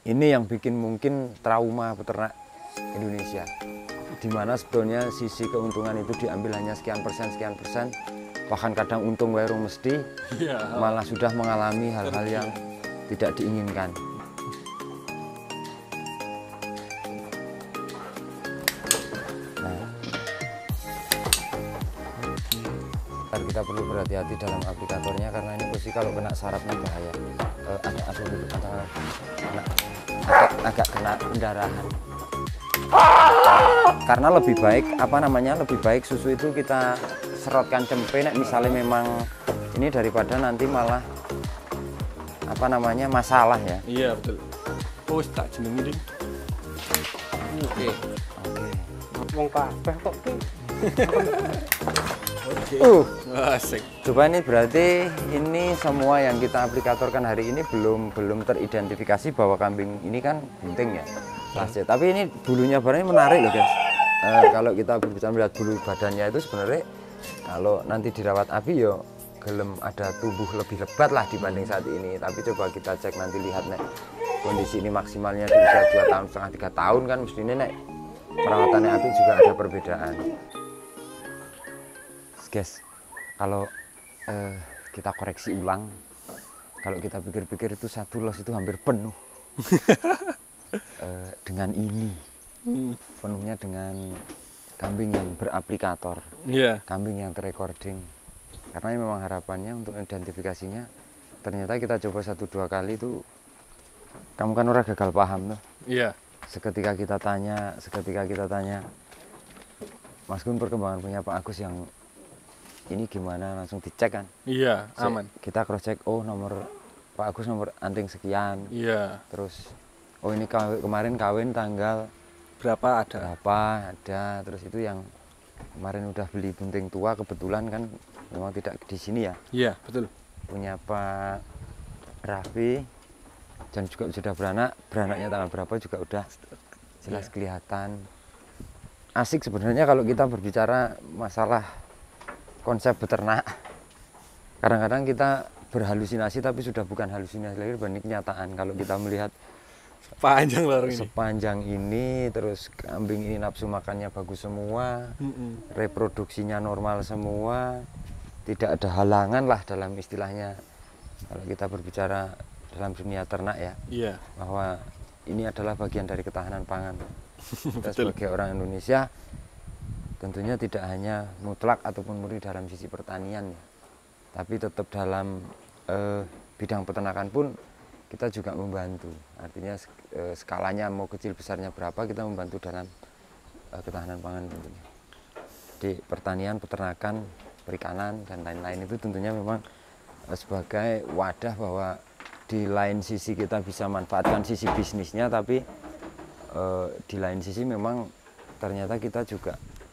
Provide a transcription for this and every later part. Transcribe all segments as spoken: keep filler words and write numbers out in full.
Ini yang bikin mungkin trauma peternak Indonesia, di mana sebetulnya sisi keuntungan itu diambil hanya sekian persen, sekian persen, bahkan kadang untung warung mesti, ya, malah sudah mengalami hal-hal yang tidak diinginkan. Nah, kita perlu berhati-hati dalam aplikatornya karena ini posisi kalau kena sarafnya bahaya. Eh, agak aduh, antara kena, agak, agak kena pendarahan. Karena lebih baik apa namanya lebih baik susu itu kita serotkan cempe, nek misalnya memang ini daripada nanti malah apa namanya masalah ya. Iya betul. Oh tak jenengi ding. Oke. Oke. Wong kabeh kok ki. Uh, asik. coba ini berarti ini semua yang kita aplikatorkan hari ini belum belum teridentifikasi bahwa kambing ini kan bunting ya. Plastik. Tapi ini bulunya barangnya menarik loh guys. Uh, kalau kita berbicara melihat bulu badannya itu sebenarnya kalau nanti dirawat api yo gelem ada tumbuh lebih lebat lah dibanding saat ini. Tapi coba kita cek nanti lihat nek kondisi ini maksimalnya di usia dua tahun setengah tiga tahun kan mestinya nek perawatannya api juga ada perbedaan. Guys, kalau uh, kita koreksi ulang, kalau kita pikir-pikir itu satu los itu hampir penuh. uh, dengan ini, hmm. penuhnya dengan kambing yang beraplikator, yeah. kambing yang terrecording. Karena memang harapannya untuk identifikasinya, ternyata kita coba satu dua kali itu, kamu kan orang gagal paham tuh. Iya. Yeah. Seketika kita tanya, seketika kita tanya, Mas Gun perkembangan punya Pak Agus yang ini gimana, langsung dicek kan? Iya, aman. Kita cross check, oh nomor Pak Agus nomor anting sekian. Iya. Terus, oh ini kawin, kemarin kawin tanggal berapa ada? Berapa ada. Terus itu yang kemarin udah beli bunting tua kebetulan kan memang tidak di sini ya. Iya, betul. Punya Pak Raffi dan juga sudah beranak, beranaknya tanggal berapa juga udah jelas iya. kelihatan. Asik sebenarnya kalau kita berbicara masalah konsep beternak, kadang-kadang kita berhalusinasi tapi sudah bukan halusinasi lagi, dibanding kenyataan. Kalau kita melihat panjang larung ini, sepanjang ini, terus kambing ini nafsu makannya bagus semua, mm-mm. reproduksinya normal semua, tidak ada halangan lah dalam istilahnya. Kalau kita berbicara dalam dunia ternak ya, yeah. bahwa ini adalah bagian dari ketahanan pangan. Kita sebagai orang Indonesia tentunya tidak hanya mutlak ataupun murni dalam sisi pertanian ya, tapi tetap dalam eh, bidang peternakan pun kita juga membantu. Artinya eh, skalanya mau kecil besarnya berapa kita membantu dalam eh, ketahanan pangan tentunya. Di pertanian, peternakan, perikanan dan lain-lain itu tentunya memang eh, sebagai wadah bahwa di lain sisi kita bisa manfaatkan sisi bisnisnya, tapi eh, di lain sisi memang ternyata kita juga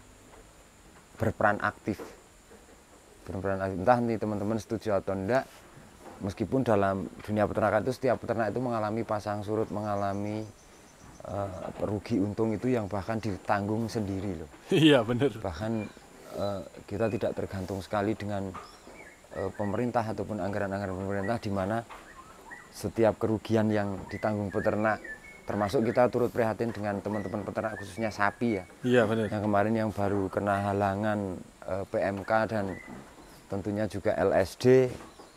berperan aktif, berperan aktif. Entah nanti teman-teman setuju atau enggak, meskipun dalam dunia peternakan itu setiap peternak itu mengalami pasang surut, mengalami uh, rugi untung itu yang bahkan ditanggung sendiri loh. Iya benar. Bahkan uh, kita tidak tergantung sekali dengan uh, pemerintah ataupun anggaran-anggaran pemerintah, di mana setiap kerugian yang ditanggung peternak, termasuk kita turut prihatin dengan teman-teman peternak khususnya sapi ya. Iya benar. Yang kemarin yang baru kena halangan e, P M K dan tentunya juga L S D.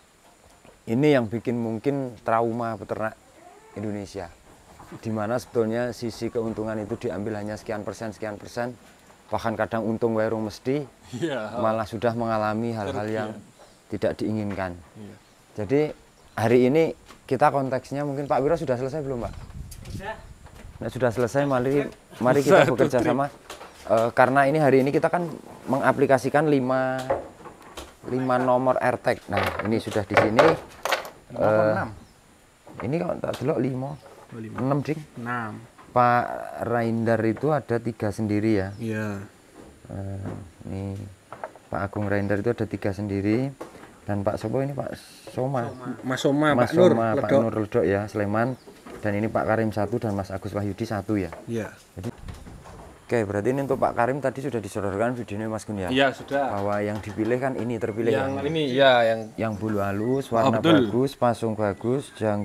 Ini yang bikin mungkin trauma peternak Indonesia. Di mana sebetulnya sisi keuntungan itu diambil hanya sekian persen, sekian persen. Bahkan kadang untung warung mesti, ya, malah sudah mengalami hal-hal yang tidak diinginkan. Ya. Jadi hari ini kita konteksnya mungkin Pak Wiro sudah selesai belum Pak? Sudah. Nah, sudah selesai, mari mari kita bekerja sama uh, karena ini hari ini kita kan mengaplikasikan lima nomor AirTag. Nah, ini sudah di sini. Uh, ini kalau tak delok lima, enam ding. enam. Pak Raindar itu ada tiga sendiri ya. Iya. Uh, ini Pak Agung Raindar itu ada tiga sendiri, dan Pak Sopo ini Pak Soma. Mas Soma, Mas Pak Nur, Soma, Pak Ledok. Nur Ledok ya, Sleman. Dan ini Pak Karim satu dan Mas Agus Wahyudi satu ya. Iya. Jadi, oke, berarti ini untuk Pak Karim tadi sudah disodorkan videonya Mas Gun ya? Iya, sudah. Bahwa yang dipilih kan ini terpilih yang yang ini ya, yang yang bulu halus, warna oh, bagus, pasung bagus, janggut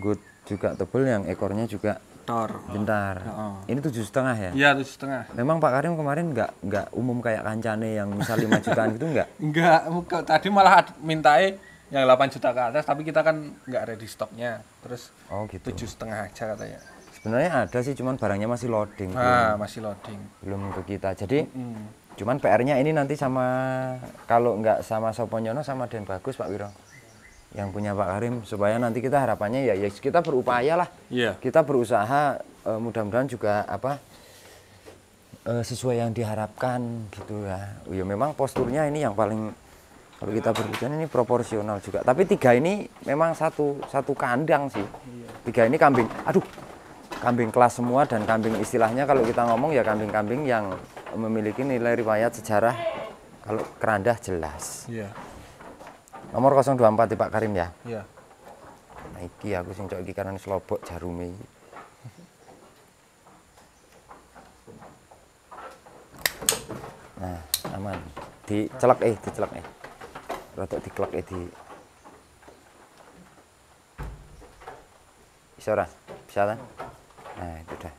juga tebel, yang ekornya juga Tor. bentar. Heeh. Ini tujuh setengah ya? Iya, tujuh setengah. Memang Pak Karim kemarin nggak nggak umum kayak kancane yang misal lima jutaan gitu nggak? Enggak, muka- tadi malah ad- mintain yang delapan juta ke atas, tapi kita kan nggak ready stoknya. Terus Oh gitu. tujuh setengah aja katanya. Sebenarnya ada sih, cuman barangnya masih loading. Ah, masih loading. Belum ke kita. Jadi Hmm. cuman P R-nya ini nanti sama, kalau nggak sama Soponyono sama Den Bagus Pak Wiro, yang punya Pak Karim, supaya nanti kita harapannya ya, ya kita berupaya lah. Iya. Kita berusaha, eh, mudah-mudahan juga apa eh, sesuai yang diharapkan gitu ya. Ya memang posturnya ini yang paling, kalau kita berbicara ini proporsional juga. Tapi tiga ini memang satu satu kandang sih. Tiga ini kambing. Aduh, kambing kelas semua, dan kambing istilahnya kalau kita ngomong ya kambing-kambing yang memiliki nilai riwayat sejarah. Kalau kerandah jelas. Iya. Nomor nol dua empat di Pak Karim ya. Iya. Nah iki aku sing cok iki karena selobok jarume. Nah, aman. Dicelek eh, dicelek eh. Rotok diklek eh di. Bisa ora? Bisa kan? Nah, itu dah.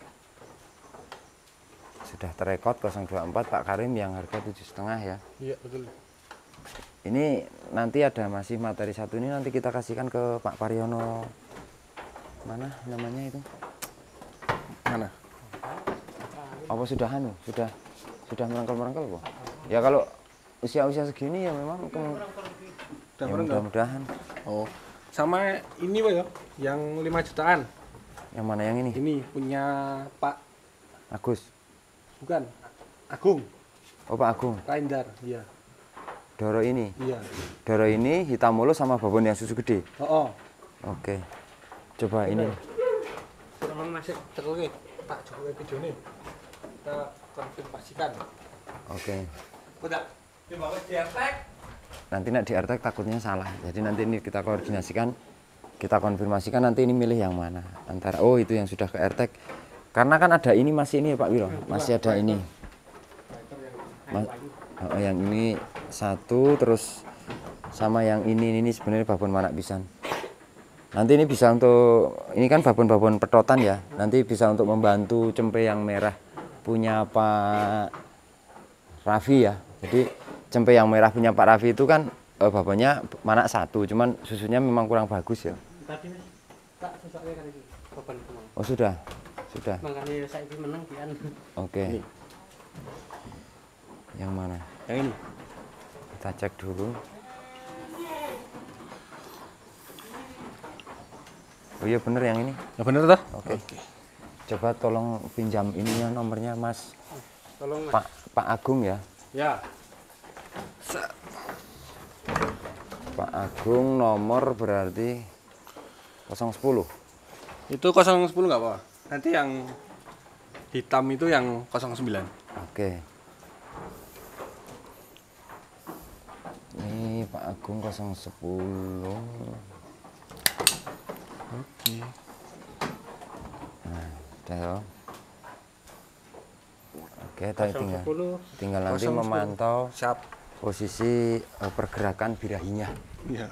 Sudah terekod nol dua empat Pak Karim yang harga tujuh setengah ya. Iya, betul. Ini nanti ada masih materi satu ini, nanti kita kasihkan ke Pak Pariono. Mana namanya itu? Mana? Apa sudah anu? Sudah sudah merengkel-merengkel kok? Ya kalau usia-usia segini ya memang ke, Udah ya merengkel? mudah-mudahan. Oh. Sama ini Pak ya, yang lima jutaan. Yang mana yang ini? Ini punya Pak Agus. bukan Agung, Oh Pak Agung. Raindar. Iya. Doro ini. Iya. Doro ini hitam mulus sama babon yang susu gede. Oh, oh. Oke. Coba ini. Memang masih terlalu Pak Jokowi video ini. Kita konfirmasikan. Oke. Udah. Dibawa di attack. Nanti nak di artek takutnya salah. Jadi nanti ini kita koordinasikan, kita konfirmasikan nanti ini milih yang mana. Antara oh itu yang sudah ke artek. Karena kan ada ini masih ini ya Pak Wiro, masih ada ini. Ma oh, yang ini satu, terus sama yang ini ini sebenarnya babon manak pisan. Nanti ini bisa untuk, ini kan babon-babon petotan ya. Nanti bisa untuk membantu cempe yang merah punya Pak Raffi ya. Jadi cempe yang merah punya Pak Raffi itu kan eh, babonnya manak satu, cuman susunya memang kurang bagus ya. Tadi Mas, tak susahnya kan iki. Beban kemang. Oh sudah, sudah. Makanya saiki menang pian. Oke. Yang mana? Yang ini. Kita cek dulu. Oh iya bener yang ini. Ya bener toh? Oke. Coba tolong pinjam ininya nomornya Mas. Tolong Mas. Pak Pak Agung ya. Ya. Pak Agung nomor berarti nol sepuluh. Itu nol sepuluh nggak apa? Nanti yang hitam itu yang nol sembilan. Oke. Ini Pak Agung nol sepuluh. Oke. Nah, udah ya. Oke, tadi tinggal sepuluh. tinggal nanti nol sepuluh. memantau Siap. posisi eh, pergerakan birahinya. Iya.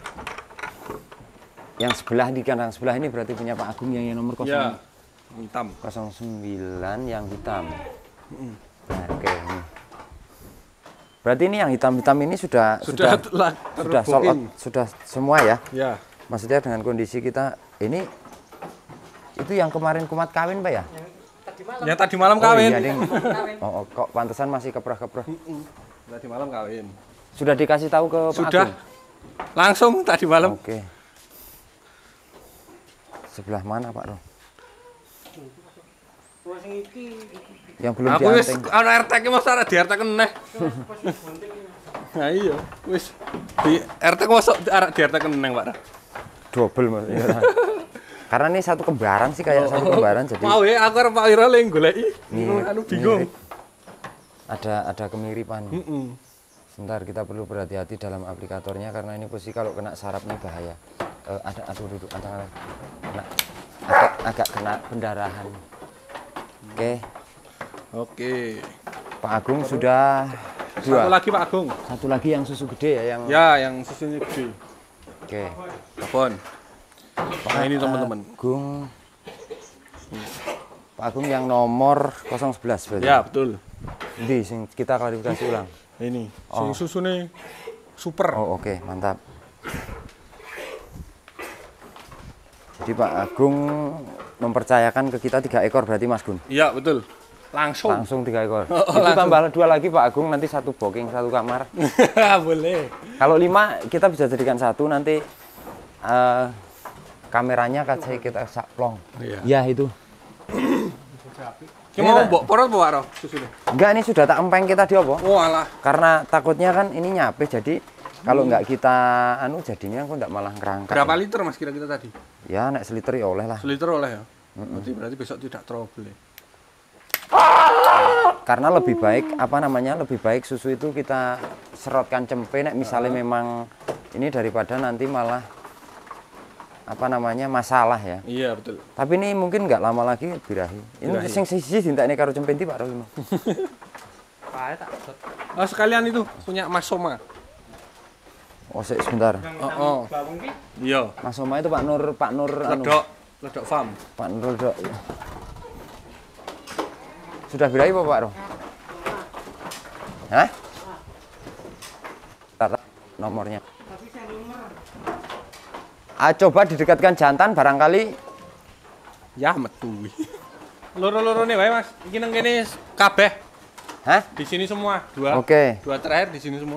Yang sebelah di kandang sebelah ini berarti punya Pak Agung yang, yang nomor Ya. nol Hitam. sembilan yang hitam. Mm. Nah, oke ini. Berarti ini yang hitam-hitam ini sudah Sudah sudah telah sudah sold out, terbooking. sudah semua ya. Ya. Maksudnya dengan kondisi kita ini itu yang kemarin kumat kawin Pak ya? Tadi malam. Yang tadi malam Oh, kawin. iya, Ding. Oh, oh, kok pantesan masih keprah-keprah. Tadi malam kawin. Sudah dikasih tahu ke Pak Sudah. Agung? Langsung tadi malam. Oke. Sebelah mana Pak Ro? Wah sing iki Yang belum Aku wis dianting. ana R T ki mosok ora di R T keneh. Nah iya, wis di R T mosok arek di R T keneh, Pak. Double maksudnya. Karena ini satu kembaran sih kayak satu kembaran jadi Mau ya aku arep Pak Wira le goleki. Mirip, Anu bingung. mirip. ada ada kemiripan. Heeh. Sebentar kita perlu berhati-hati dalam aplikatornya karena ini posisi kalau kena saraf ini bahaya. Eh, ada aduh duduk antara kena agak, agak kena pendarahan. Oke, Oke. Pak Agung sudah dua. Satu lagi Pak Agung. Satu lagi yang susu gede ya yang. Ya, yang susunya gede. Oke. Babon. Nah, ini teman-teman. Agung. Pak Agung yang nomor nol sebelas berarti. Ya, betul. Ini sing kita klarifikasi ulang. Ini, Oh. sing susune super. Oh, oke, mantap. Jadi Pak Agung mempercayakan ke kita tiga ekor berarti Mas Gun. Iya, betul. Langsung. Langsung tiga ekor. Oh, Itu langsung. tambah dua lagi Pak Agung, nanti satu booking satu kamar. Boleh. Kalau lima kita bisa jadikan satu, nanti eh, kameranya kasih kita saplong. Iya. Ya itu. Ki mau mbok porot apa karo susune? Enggak, ini sudah tak empeng kita diopo. Oh, alah. Karena takutnya kan ini nyape, jadi kalau nggak kita anu jadinya aku nggak malah ngerangkak. Berapa liter Mas kira-kira tadi? Ya nek seliter ya oleh lah. Seliter oleh ya. Berarti berarti besok tidak trouble ya. Karena lebih baik apa namanya lebih baik susu itu kita serotkan cempe nek misalnya memang ini daripada nanti malah apa namanya masalah ya. Iya, betul. Tapi ini mungkin nggak lama lagi birahi. Ini Birahi. sing siji dintakne karo cempe ndi Pak Rono. Pae tak sot. Oh, sekalian itu punya Mas Soma. Oh, sik sebentar. Oh, oh. Bawang ki Iya. Mas Soma itu Pak Nur Pak Nur anu, Ledok, ledok farm. Pak Nur Dok. Sudah birahi apa Pak Ro? Hah? Tata nomornya. tapi saya nomor. Ah, coba didekatkan jantan barangkali. Ya metu. Loro-lorone wae Mas. Iki nang kene kabeh. Hah? Di sini semua. Dua. Oke. Dua terakhir di sini semua.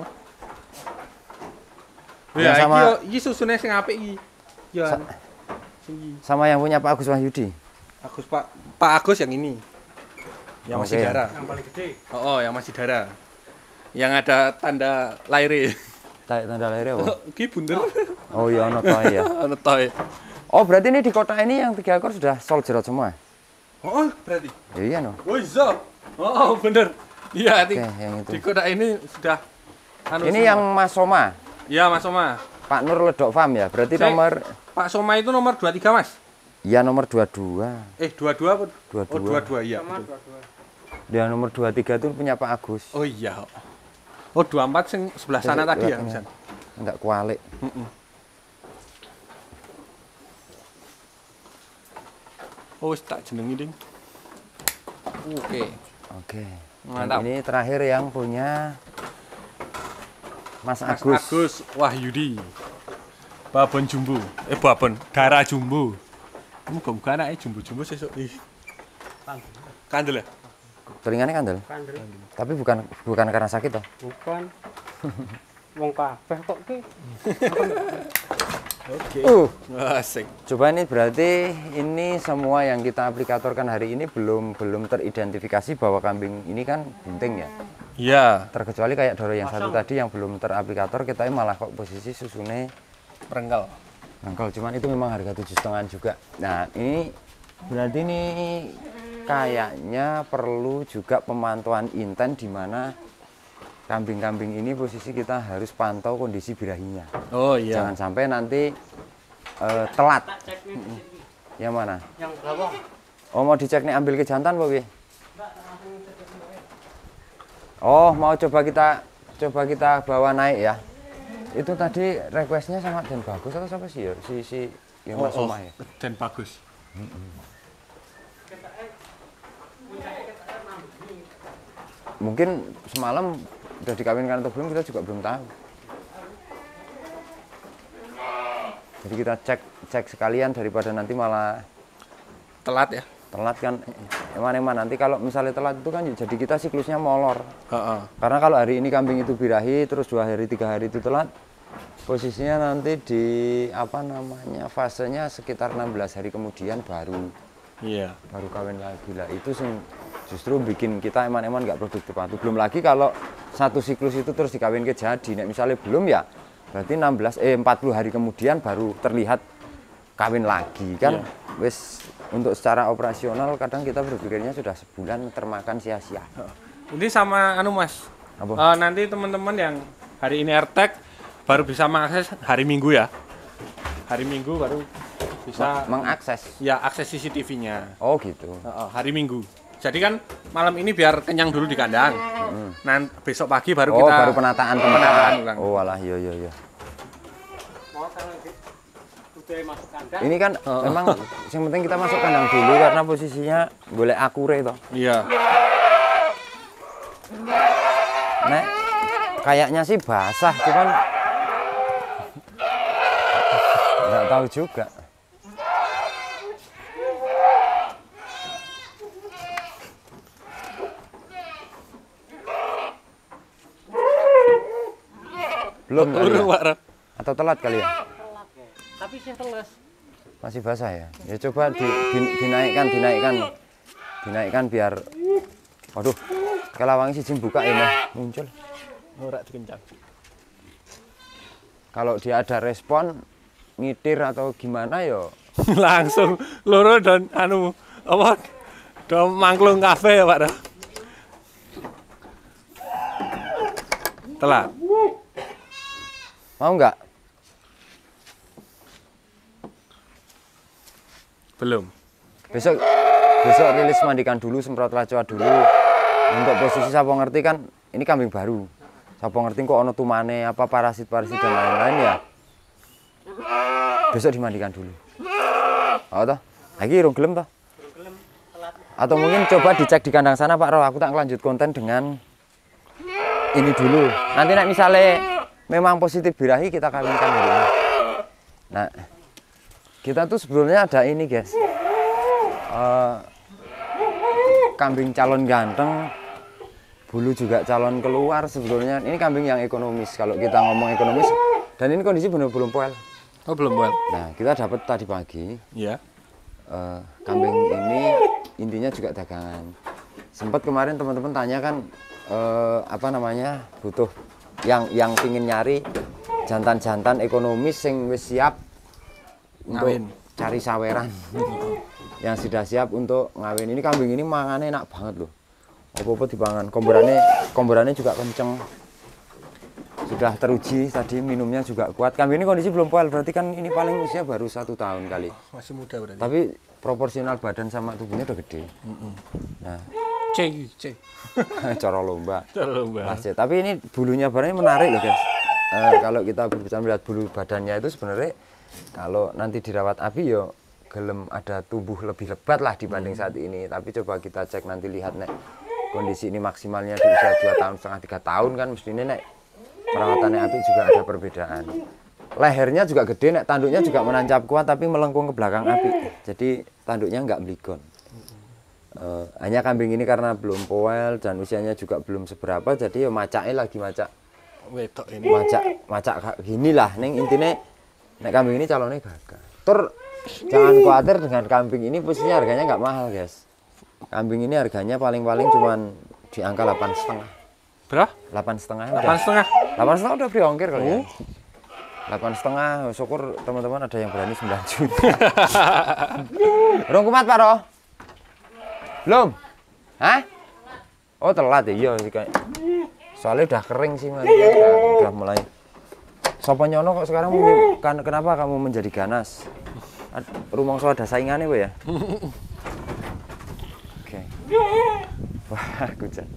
Ya, Ya, sama- iki yo iki susune sing apik iki. Ya. Sa- Sing iki. Sama yang punya Pak Agus Wahyudi. Agus Pak Pak Agus yang ini. Yang masih Oke. darah. Yang paling gede. Oh, oh, yang masih darah. Yang ada tanda lahir. Tarik tanda lahirnya apa? Iki bunder. Oh iya, ono toh ya. Ono toy. Oh, berarti ini di kota ini yang tiga ekor sudah soljerot semua? Oh, berarti. Ya, iya no. Oh, iya. Oh, bener. Iya, di, Oke, yang itu. di kota ini sudah anu Ini semua. yang Mas Soma, Iya, Mas Soma. Pak Nur Ledok Farm ya. Berarti Saya- nomor Pak Soma itu nomor dua puluh tiga, Mas. ya nomor dua puluh dua. Eh, dua puluh dua apa? dua puluh dua. Oh, dua puluh dua, iya. Sama betul. dua-dua. Dan nomor dua puluh tiga itu punya Pak Agus. Oh, iya. Oh, dua puluh empat sing sebelah sana Jadi, tadi ya, lihat ini. Misan. Enggak kualik. Mm-mm. Oh, wis tak jenengi, Ding. Oke. Oke. Dan Mantap. ini terakhir yang punya Mas Mas Agus. Agus Wahyudi. Babon jumbo. Eh, babon darah jumbo. Muga-muga anake jumbo-jumbo sesuk iki. Kandel ya? Telingannya kandel. Kandel. Tapi bukan bukan karena sakit toh. Bukan. Wong kabeh kok ki. Oke. Uh, Asik. coba ini berarti ini semua yang kita aplikatorkan hari ini belum belum teridentifikasi bahwa kambing ini kan bunting ya. Iya. Terkecuali kayak Doro yang satu tadi yang belum teraplikator, kita malah kok posisi susune Rengkel. rengkel. Cuman itu memang harga tujuh setengah juga. Nah ini berarti ini kayaknya perlu juga pemantauan intent di mana kambing-kambing ini posisi kita harus pantau kondisi birahinya. Oh iya. Jangan sampai nanti eh, telat. Tak cek nih. Yang mana? Yang bawah. Oh mau dicek nih ambil ke jantan Pak Wi? Oh mau coba kita coba kita bawa naik ya. Itu tadi requestnya sangat dan bagus atau siapa sih ya? Si si yang Mas Soma ya. Dan bagus. Mungkin semalam udah dikawinkan atau belum kita juga belum tahu. Jadi kita cek cek sekalian daripada nanti malah Telat ya? telat kan. Eman-eman nanti kalau misalnya telat itu kan jadi kita siklusnya molor. Heeh. Karena kalau hari ini kambing itu birahi terus dua hari tiga hari itu telat, posisinya nanti di apa namanya fasenya sekitar enam belas hari kemudian baru Iya. baru kawin lagi lah. Itu sing justru bikin kita eman-eman nggak produktif waktu. Belum lagi kalau satu siklus itu terus dikawin ke jadi, nek misalnya belum ya berarti enam belas eh empat puluh hari kemudian baru terlihat kawin lagi kan. Iya. Wes untuk secara operasional kadang kita berpikirnya sudah sebulan termakan sia-sia. Ini sama anu Mas. Apa? Eh, nanti teman-teman yang hari ini AirTag baru bisa mengakses hari Minggu ya. Hari Minggu baru bisa Mengakses. ya akses C C T V-nya. Oh gitu. Heeh, hari Minggu. Jadi kan malam ini biar kenyang dulu di kandang. Nanti besok pagi baru Oh, kita baru penataan tempat. penataan ulang. Oh, alah, iya iya iya. Mau kalau di Butuh masuk kandang. Ini kan memang yang penting kita masuk kandang dulu karena posisinya boleh akure toh. Iya. Nek kayaknya sih basah, cuman nggak tahu juga. Belum kali ya? Urung, Pak. Ro. Atau telat kali ya? Tapi sih teles. Masih basah ya? Ya coba di, di, dinaikkan, dinaikkan, dinaikkan biar. Waduh, kelawangi siji buka ya mah muncul. Ora dikencang. Kalau dia ada respon ngitir atau gimana yo Langsung loro dan anu apa? Do mangklung kafe ya, Pak. Ro. Telat. mau nggak? Belum. Besok besok rilis mandikan dulu, semprot racoa dulu. Untuk posisi siapa ngerti kan ini kambing baru. Siapa ngerti kok ono tumane apa parasit-parasit dan lain-lain ya. Besok dimandikan dulu. Oh toh? Lagi rung gelem toh? Atau mungkin coba dicek di kandang sana Pak Ro, aku tak lanjut konten dengan ini dulu. Nanti nek misalnya memang positif birahi kita kawinkan hari ini. Nah, kita tuh sebetulnya ada ini guys. Uh, kambing calon ganteng, bulu juga calon keluar sebetulnya. Ini kambing yang ekonomis kalau kita ngomong ekonomis. Dan ini kondisi benar belum poel. Oh, belum, Pak. Nah, kita dapat tadi pagi. Iya. Uh, kambing ini intinya juga dagangan. Sempat kemarin teman-teman tanya kan uh, apa namanya butuh yang yang pingin nyari jantan-jantan ekonomis yang wis siap untuk Ngawin. cari saweran. Yang sudah siap untuk ngawin. Ini kambing ini mangannya enak banget loh. Apa-apa dipangan. Komborannya komborannya juga kenceng. Sudah teruji tadi, minumnya juga kuat. Kambing ini kondisi belum poel, berarti kan ini paling usia baru satu tahun kali. Masih muda berarti. Tapi proporsional badan sama tubuhnya udah gede. Nah, C, C. cara lomba. Terlalu, Mbak. Mas, ya. Tapi ini bulunya barangnya menarik loh guys. Eh, kalau kita berbicara melihat bulu badannya itu sebenarnya kalau nanti dirawat api yo gelem ada tubuh lebih lebat lah dibanding saat ini. Tapi coba kita cek nanti lihat nek kondisi ini maksimalnya di usia dua tahun setengah tiga tahun kan mestinya nek perawatannya api juga ada perbedaan. Lehernya juga gede, nek tanduknya juga menancap kuat tapi melengkung ke belakang api. Jadi tanduknya nggak meligon. Uh, hanya kambing ini karena belum poel dan usianya juga belum seberapa, jadi ya macaknya lagi macak Wedok ini. macak macak kayak gini lah. Neng intinya nek kambing ini calonnya gagah. Tur jangan khawatir dengan kambing ini, posisinya harganya nggak mahal guys. Kambing ini harganya paling-paling cuman di angka delapan setengah. Berapa? Delapan setengah. Delapan setengah. Delapan setengah udah beri ongkir kali ya. Delapan setengah, syukur teman-teman ada yang berani sembilan juta. Rong kumat Pak Ro? Belum? Hah? Oh telat ya, iya sih kayak. Soalnya udah kering sih mas, udah, udah mulai. Sopo nyono kok sekarang kan, kenapa kamu menjadi ganas? Rumongso ada saingannya bu ya? Oke. Wah hujan.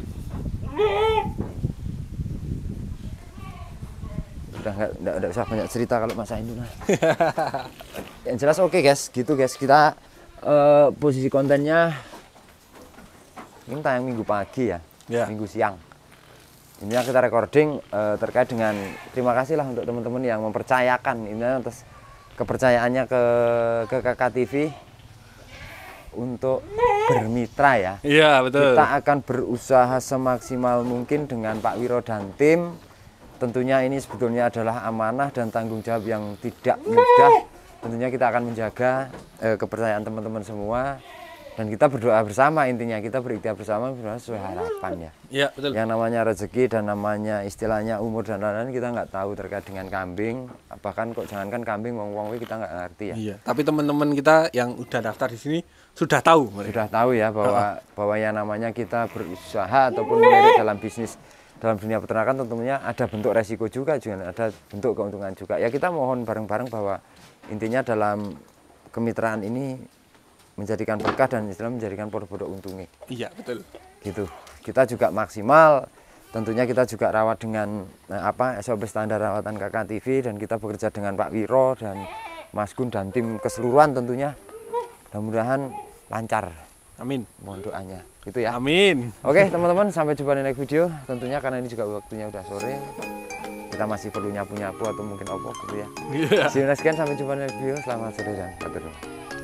Udah nggak nggak usah banyak cerita kalau masalah ini lah. Yang jelas oke okay, guys, gitu guys kita uh, posisi kontennya ini tayang minggu pagi ya, Ya. minggu siang. Ini yang kita recording uh, terkait dengan terima kasih lah untuk teman-teman yang mempercayakan ini atas kepercayaannya ke ke K K T V untuk bermitra ya. Iya, betul. Kita akan berusaha semaksimal mungkin dengan Pak Wiro dan tim. Tentunya ini sebetulnya adalah amanah dan tanggung jawab yang tidak mudah. Tentunya kita akan menjaga eh, kepercayaan teman-teman semua. Dan kita berdoa bersama, intinya kita berikhtiar bersama sesuai harapan ya. Iya, betul. Yang namanya rezeki dan namanya istilahnya umur dan lain-lain kita nggak tahu terkait dengan kambing. Bahkan kok jangankan kambing, wong-wong kita nggak ngerti ya. Iya. Tapi teman-teman kita yang udah daftar di sini sudah tahu. mereka. Sudah tahu ya bahwa bahwa yang namanya kita berusaha ataupun melirik dalam bisnis dalam dunia peternakan tentunya ada bentuk resiko juga, juga ada bentuk keuntungan juga. Ya kita mohon bareng-bareng bahwa intinya dalam kemitraan ini menjadikan berkah dan istilah menjadikan produk-produk untungnya. Iya, betul. Gitu. Kita juga maksimal. Tentunya kita juga rawat dengan nah, apa S O P standar rawatan K K T V dan kita bekerja dengan Pak Wiro dan Mas Gun dan tim keseluruhan tentunya. Mudah-mudahan lancar. Amin. Mohon doanya. Gitu ya. Amin. Oke teman-teman, sampai jumpa di next video. Tentunya karena ini juga waktunya udah sore, kita masih perlu nyapu-nyapu atau mungkin apa gitu ya. Iya. See you next time, sampai jumpa di next video. Selamat sore dan hatur.